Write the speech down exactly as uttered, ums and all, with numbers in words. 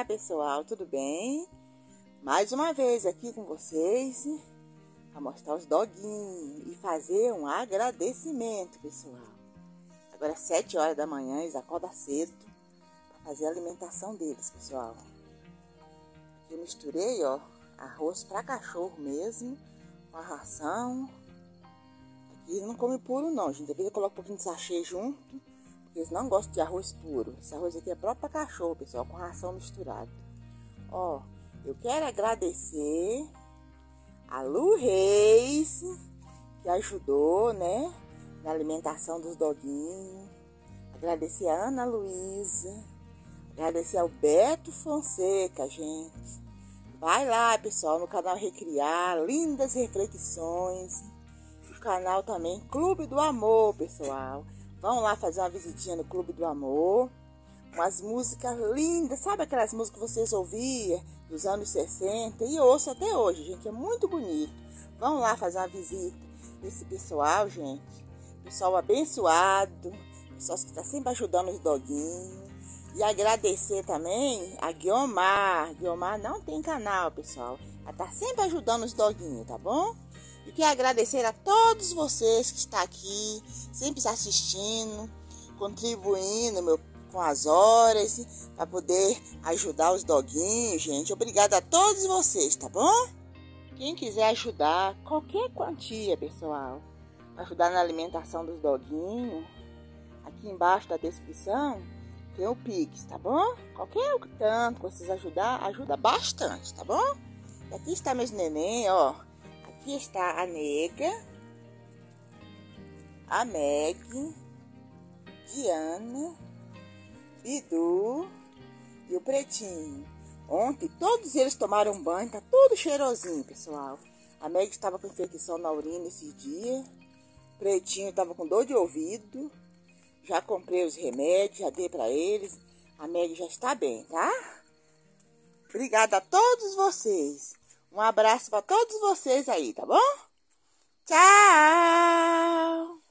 Olá, pessoal, tudo bem? Mais uma vez aqui com vocês para mostrar os doguinhos e fazer um agradecimento, pessoal. Agora é sete horas da manhã, eles acordam cedo para fazer a alimentação deles, pessoal. Aqui eu misturei, ó, arroz para cachorro mesmo, com a ração. Aqui eles não comem puro não, gente. Às vezes eu coloco um pouquinho de sachê junto, porque eles não gostam de arroz puro. Esse arroz aqui é próprio para cachorro, pessoal, com ração misturada. Ó, eu quero agradecer a Lu Reis, que ajudou, né, na alimentação dos doguinhos. Agradecer a Ana Luísa. Agradecer ao Beto Fonseca, gente. Vai lá, pessoal, no canal Recriar, lindas reflexões. O canal também Clube do Amor, pessoal. Vão lá fazer uma visitinha no Clube do Amor. Umas músicas lindas, sabe aquelas músicas que vocês ouviam dos anos sessenta? E ouço até hoje, gente, é muito bonito. Vão lá fazer uma visita nesse pessoal, gente. Pessoal abençoado, pessoal que está sempre ajudando os doguinhos. E agradecer também a Guiomar. Guiomar não tem canal, pessoal. Ela está sempre ajudando os doguinhos, tá bom? E quero agradecer a todos vocês que estão aqui, sempre assistindo, contribuindo meu, com as horas, para poder ajudar os doguinhos, gente. Obrigada a todos vocês, tá bom? Quem quiser ajudar, qualquer quantia, pessoal, para ajudar na alimentação dos doguinhos, aqui embaixo da descrição tem o Pix, tá bom? Qualquer tanto que vocês ajudar, ajuda bastante, tá bom? E aqui está meus neném, ó. Aqui está a Nega, a Meg, Diana, Bidu e o Pretinho. Ontem todos eles tomaram banho, tá tudo cheirosinho, pessoal. A Meg estava com infecção na urina esse dia. O Pretinho estava com dor de ouvido. Já comprei os remédios, já dei para eles. A Meg já está bem, tá? Obrigada a todos vocês. Um abraço para todos vocês aí, tá bom? Tchau!